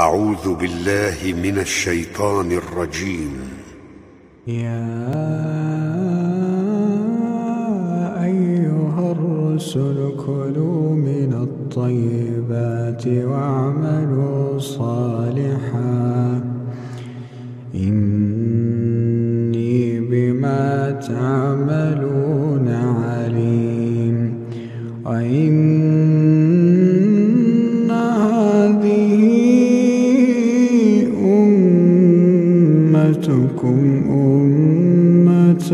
أعوذ بالله من الشيطان الرجيم. يا أيها الرسل كلوا من الطيبات واعملوا صالحا إني بما تعملون عليم. وإن هذه أمتكم أمة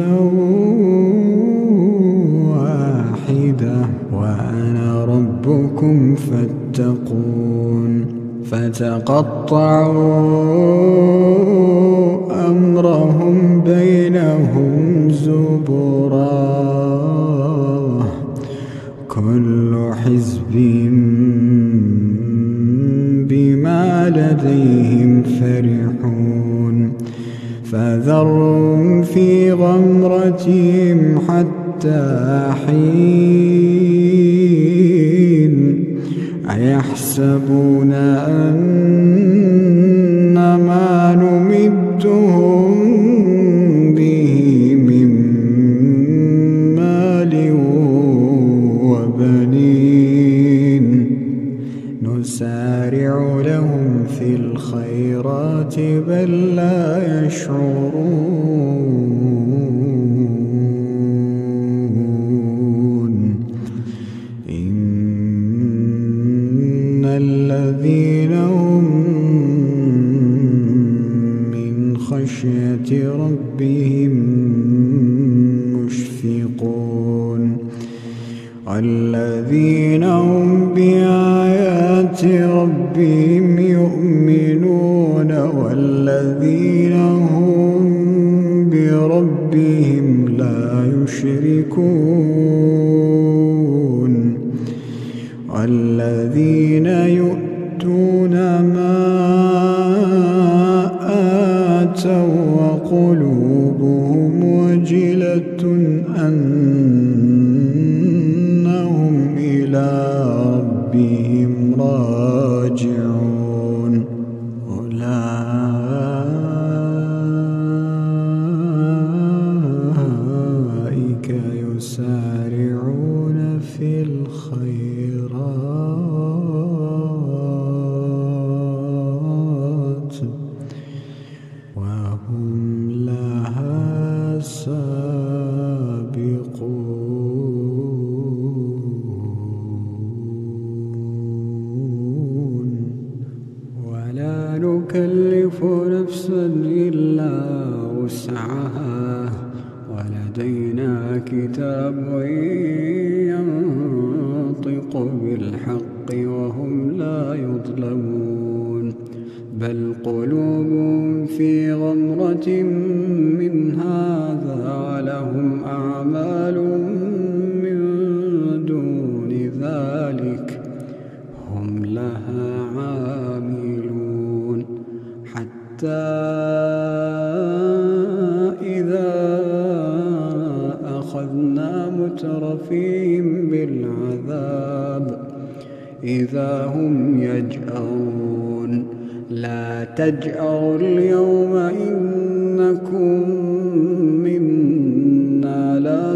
واحدة وأنا ربكم فاتقون. فتقطعوا أمرهم بينهم زبرا كل حزب بما لديهم فرحون. فذرهم في غمرتهم حتى حين أيحسبون أن ما نمدهم به من مال وبنين نسارع لهم في الخيرات بل لا يشعرون. إن الذين هم من خشية ربهم مشفقون والذين هم بآيات ربهم يؤمنون والذين هم بربهم لا يشركون والذين يؤتون ما آتوا وقلوبهم وجلة أنهم إلى ربهم راجعون. أولئك يسارعون في الخيرات وهم لها سابقون. ولا نكلف نفسا إلا وسعها ولدينا كتاب ينطق بالحق وهم لا يظلمون. بل قلوبهم في غمرة من هذا ولهم أعمال من دون ذلك هم لها عاملون. حتى إذا أخذنا مترفيهم بالعذاب إذا هم يجأرون. لا تجأروا اليوم إنكم منا لا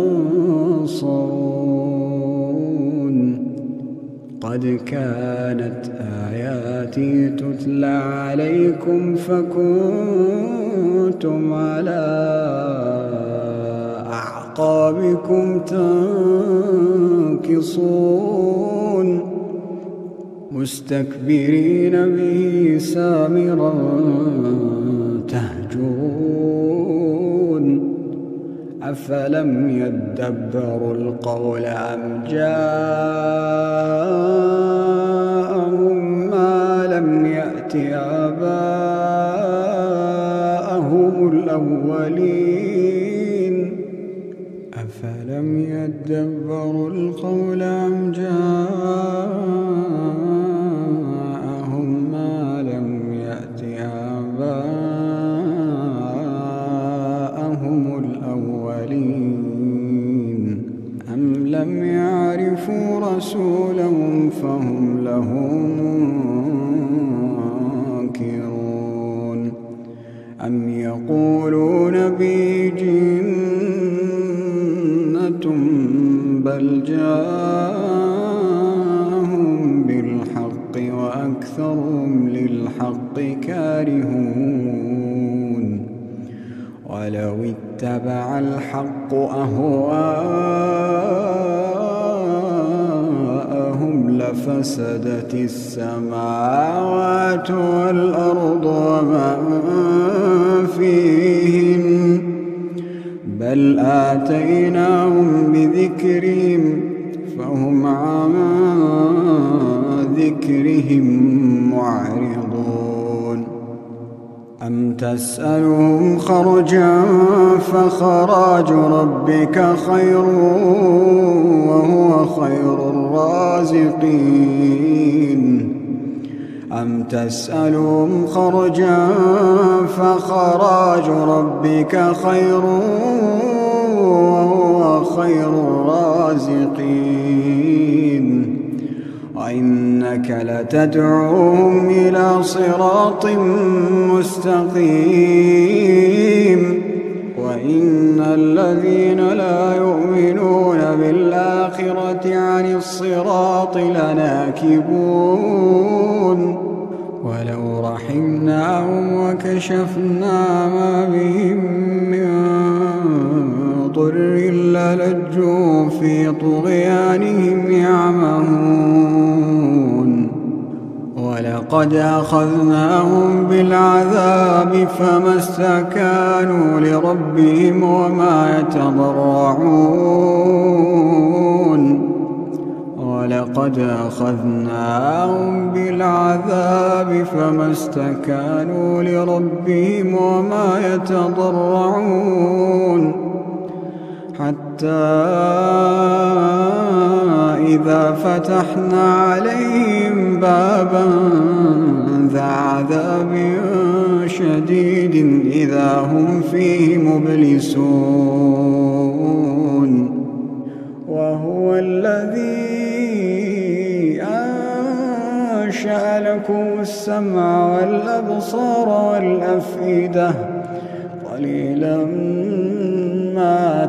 تنصرون. قد كانت آياتي تتلى عليكم فكنتم على أعقابكم تنكصون مستكبرين به سامرا تهجرون. أفلم يدبروا القول أم جاءهم ما لم يأت آباءهم الأولين. أفلم يدبروا القول أم جاءهم ما لم يأت آباءهم الأولين أم لم يعرفوا رسولهم فهم له جاءهم بالحق وأكثرهم للحق كارهون ولو اتبع الحق أهواءهم لفسدت السماوات والأرض وما فيهن بل آتيناهم بذكرهم فهم عن ذكرهم معرضون أم تسألهم خرجا فخراج ربك خير وهو خير الرازقين أم تسألهم خرجا فخراج ربك خير وهو خير الرازقين وإنك لتدعوهم إلى صراط مستقيم وإن الذين لا يؤمنون بالآخرة عن الصراط لناكبون ولو رحمناهم وكشفنا ما بهم من ضر للجوا في طغيانهم يعمهون ولقد أخذناهم بالعذاب فما استكانوا لربهم وما يتضرعون ولقد أخذناهم بالعذاب فما استكانوا لربهم وما يتضرعون حتى إذا فتحنا عليهم بابا ذا عذاب شديد إذا هم فيه مبلسون وهو الذي أنشأ لكم السمع والأبصار والأفئدة قليلا ما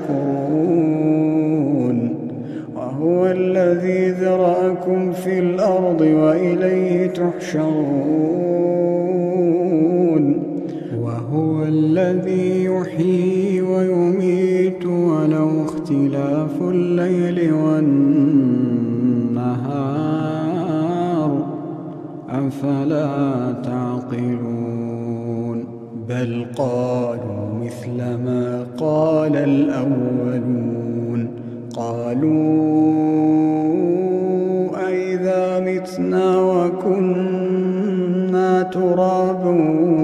تشكرون وهو الذي ذرأكم في الأرض وإليه تحشرون وهو الذي يحيي ويميت وله اختلاف الليل والنهار أفلا تعقلون بل قالوا مثل ما قال الأولون قالوا أئذا متنا وكنا ترابا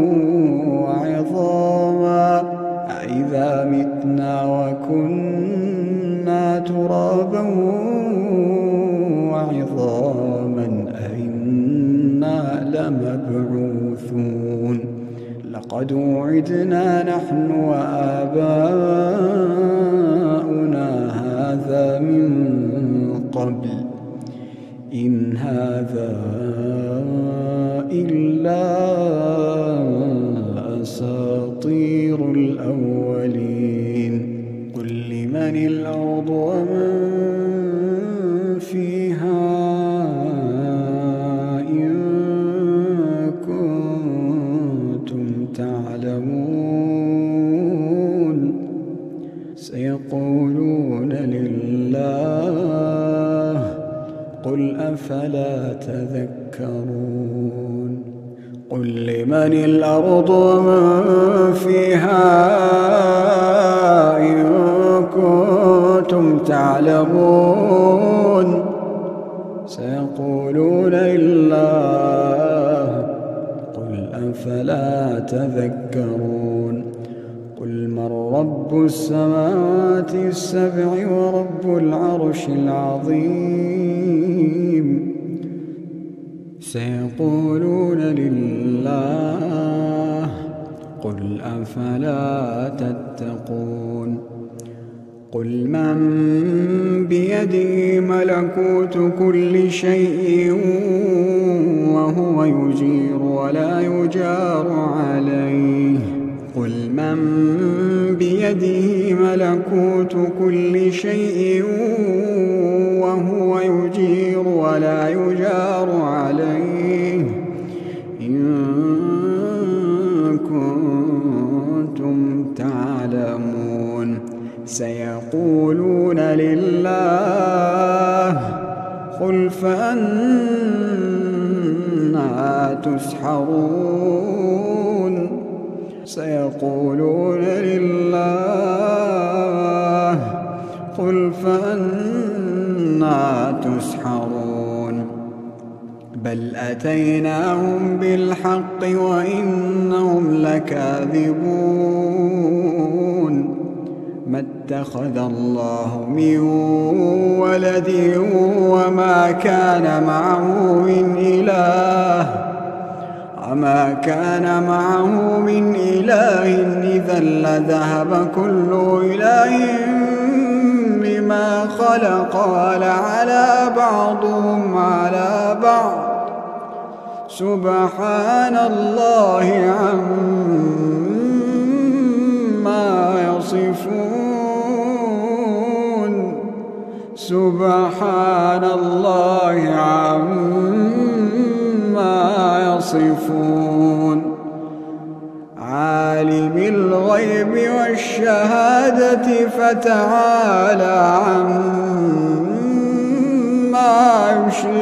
وعظاما أئذا متنا وكنا ترابا وعظاما أئنا لمبعوثون لقد وعدنا نحن وآباؤنا هذا من قبل إن هذا إلا أساطير الأولين قل لمن الأرض ومن فيها إن كنتم تعلمون سيقولون لله قل أفلا تذكرون قل لمن الأرض ومن فيها إن كنتم تعلمون سيقولون لله قل أفلا تذكرون قل من رب السماوات السبع ورب العرش العظيم سيقولون لله قل أفلا تتقون قل من بيده ملكوت كل شيء وهو يجير ولا يجار عليه قل من بيده ملكوت كل شيء وهو يجير ولا يجار عليه إن كنتم تعلمون. سيقولون لله قل فأنى تسحرون. سيقولون لله قل فأنى تسحرون. بل أتيناهم بالحق وإنهم لكاذبون. ما اتخذ الله من ولد وما كان معه من إله إذا لذهب كل إله بما خلق ولعلى بعضهم على بعض سبحان الله عما يصفون. سبحان الله عما يصفون. عالم الغيب والشهادة فتعالى عما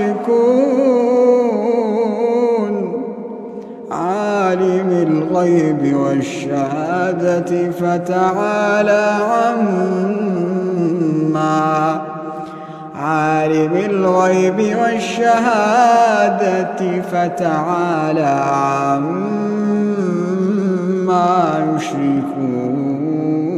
يشركون. عالم الغيب والشهادة فتعالى عما يشركون.